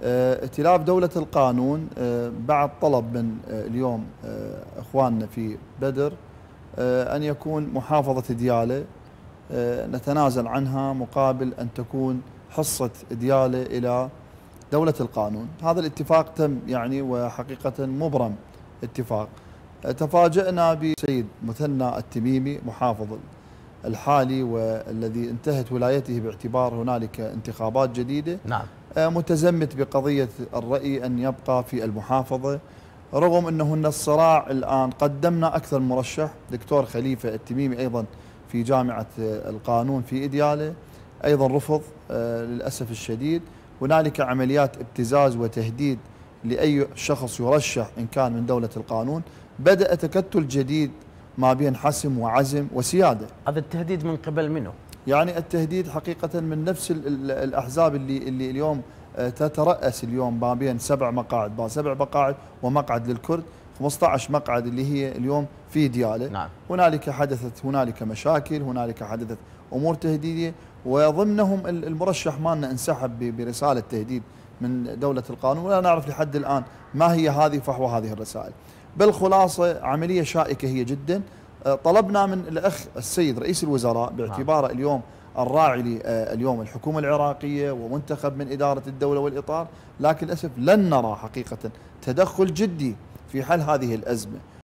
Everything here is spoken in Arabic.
ائتلاف دولة القانون بعد طلب من اليوم اخواننا في بدر ان يكون محافظة ديالى نتنازل عنها مقابل ان تكون حصة ديالى الى دولة القانون. هذا الاتفاق تم يعني وحقيقة مبرم اتفاق. تفاجأنا بسيد مثنى التميمي محافظ الحالي والذي انتهت ولايته باعتبار هنالك انتخابات جديدة. نعم. متزمت بقضية الرأي أن يبقى في المحافظة، رغم أنه الصراع الآن قدمنا أكثر مرشح. دكتور خليفة التميمي أيضا في جامعة القانون في إديالة أيضا رفض للأسف الشديد. هنالك عمليات ابتزاز وتهديد لأي شخص يرشح إن كان من دولة القانون. بدأ تكتل جديد ما بين حسم وعزم وسيادة. هذا التهديد من قبل منه؟ يعني التهديد حقيقة من نفس الأحزاب اللي اليوم تترأس اليوم ما بين 7 مقاعد، 7 مقاعد ومقعد للكرد، 15 مقعد اللي هي اليوم في ديالة. نعم. حدثت هنالك مشاكل، هنالك حدثت أمور تهديدية، وضمنهم المرشح مالنا انسحب برسالة تهديد من دولة القانون، ولا نعرف لحد الآن ما هي هذه فحوى هذه الرسائل. بالخلاصة عملية شائكة هي جدا. طلبنا من الأخ السيد رئيس الوزراء باعتباره اليوم الراعي اليوم الحكومة العراقية ومنتخب من إدارة الدولة والإطار، لكن للأسف لن نرى حقيقة تدخل جدي في حل هذه الأزمة.